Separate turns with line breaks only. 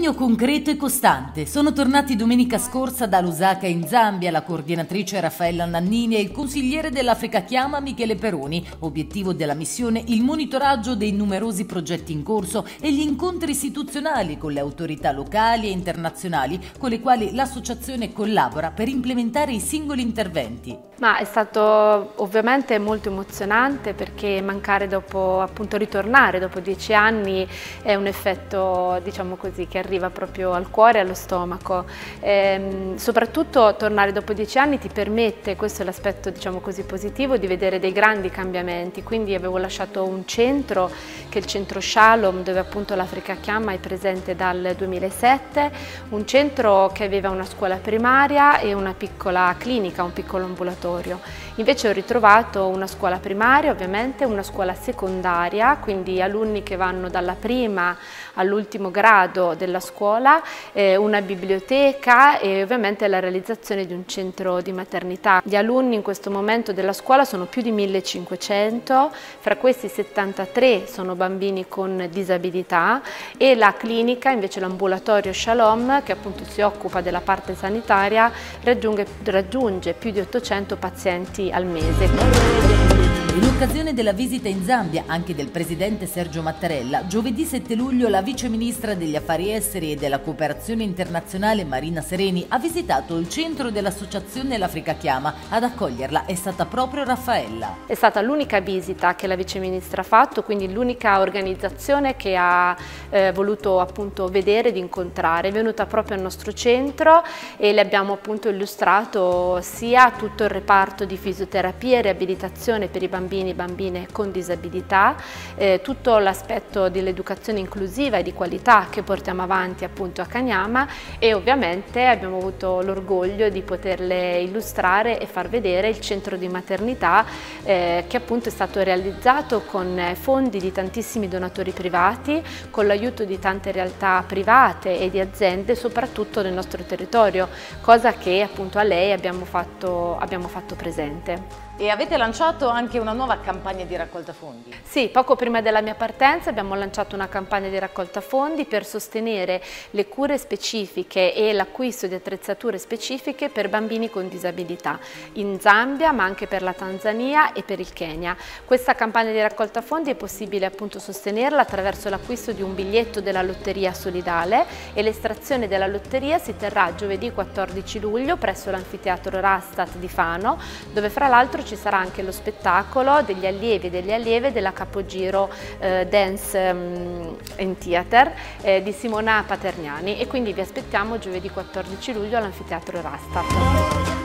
Impegno concreto e costante. Sono tornati domenica scorsa da Lusaka in Zambia la coordinatrice Raffaella Nannini e il consigliere dell'Africa Chiama Michele Peroni. Obiettivo della missione il monitoraggio dei numerosi progetti in corso e gli incontri istituzionali con le autorità locali e internazionali con le quali l'associazione collabora per implementare i singoli interventi.
Ma è stato ovviamente molto emozionante perché ritornare dopo 10 anni è un effetto, diciamo così, che arriva proprio al cuore e allo stomaco. Soprattutto tornare dopo 10 anni ti permette, questo è l'aspetto diciamo così positivo, di vedere dei grandi cambiamenti. Quindi avevo lasciato un centro, che è il centro Shalom, dove appunto l'Africa Chiama è presente dal 2007, un centro che aveva una scuola primaria e una piccola clinica, un piccolo ambulatorio. Invece ho ritrovato una scuola primaria, ovviamente una scuola secondaria, quindi alunni che vanno dalla prima all'ultimo grado della scuola, una biblioteca e ovviamente la realizzazione di un centro di maternità. Gli alunni in questo momento della scuola sono più di 1500, fra questi 73 sono bambini con disabilità e la clinica, invece l'ambulatorio Shalom, che appunto si occupa della parte sanitaria, raggiunge più di 800 pazienti al mese.
In occasione della visita in Zambia anche del presidente Sergio Mattarella, giovedì 7 luglio la vice ministra degli affari esteri e della cooperazione internazionale Marina Sereni ha visitato il centro dell'associazione L'Africa Chiama. Ad accoglierla è stata proprio Raffaella.
È stata l'unica visita che la vice ministra ha fatto, quindi l'unica organizzazione che ha voluto appunto vedere ed incontrare. È venuta proprio al nostro centro e le abbiamo appunto illustrato sia tutto il reparto di fisioterapia e riabilitazione per i bambini e bambine con disabilità, tutto l'aspetto dell'educazione inclusiva e di qualità che portiamo avanti appunto a Kanyama e ovviamente abbiamo avuto l'orgoglio di poterle illustrare e far vedere il centro di maternità che appunto è stato realizzato con fondi di tantissimi donatori privati, con l'aiuto di tante realtà private e di aziende soprattutto nel nostro territorio, cosa che appunto a lei abbiamo fatto presente.
E avete lanciato anche una nuova campagna di raccolta fondi?
Sì, poco prima della mia partenza abbiamo lanciato una campagna di raccolta fondi per sostenere le cure specifiche e l'acquisto di attrezzature specifiche per bambini con disabilità in Zambia, ma anche per la Tanzania e per il Kenya. Questa campagna di raccolta fondi è possibile appunto sostenerla attraverso l'acquisto di un biglietto della lotteria solidale e l'estrazione della lotteria si terrà giovedì 14 luglio presso l'anfiteatro Rastat di Fano, dove fra l'altro ci sarà anche lo spettacolo degli allievi e delle allieve della Capogiro Dance and Theater di Simona Paterniani e quindi vi aspettiamo giovedì 14 luglio all'anfiteatro Rastat.